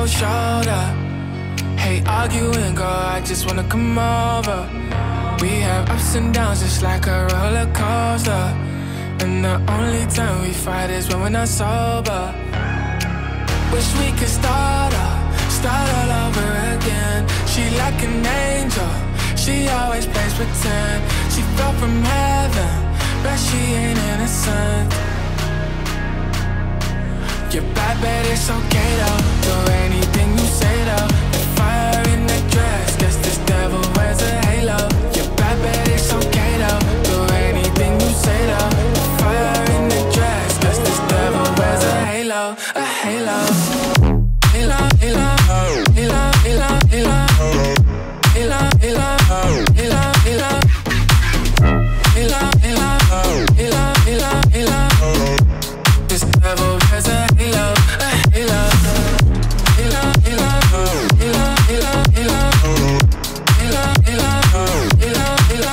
cold shoulder. Hate arguing, girl, I just wanna come over. We have ups and downs just like a roller coaster. And the only time we fight is when we're not sober. Wish we could start all over again. She like an angel, she always plays pretend. She fell from heaven, but she ain't innocent. You're bad, but it's okay though. Do anything you say though. The fire in that dress, guess this devil wears a halo. You're bad, but it's okay though. Do anything you say though. The fire in that dress, guess this devil wears a halo, a halo. Halo, halo, halo, halo, halo, halo, halo, halo, halo, halo, halo, halo, halo. This devil wears a halo, a halo. Halo, halo, halo, halo, halo, halo, halo, halo, halo,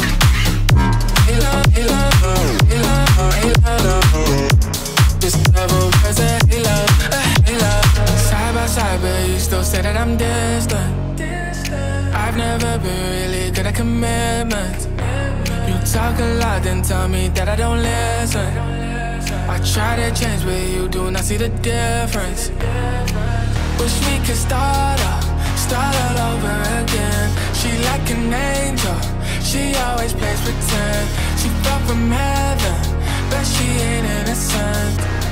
halo, halo, halo. This devil wears a halo, a halo. Side by side, but you still say that I'm distant. I've never been really good at commitment. You talk a lot, then tell me that I don't listen. I try to change, but you do not see the difference. Wish we could start all over again. She like an angel, she always plays pretend. She fell from heaven, but she ain't innocent.